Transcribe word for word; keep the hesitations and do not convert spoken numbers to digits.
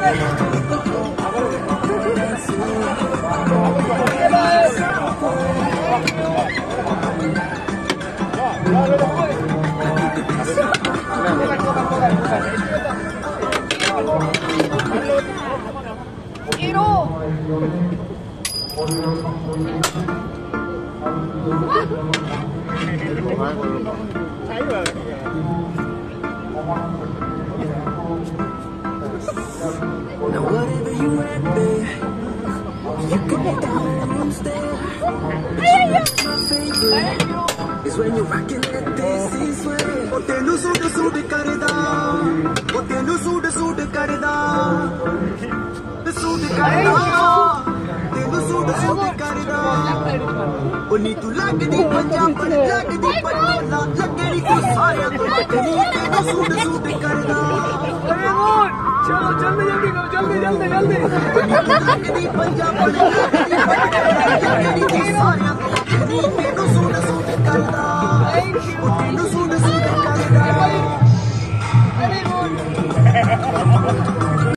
Now whatever you at, babe, you can lay down and stare. My favorite is when you're rocking that this is way. Oh, tenu suit suit karda, oh tenu suit suit karda, suit karda, tenu suit suit karda. Oh ni tu lagdi Punjab lagdi Patna lagdi ko sare ko tenu suit suit karda. चलो जल्दी जल्दी करो जल्दी जल्दी जल्दी पंजाब सारे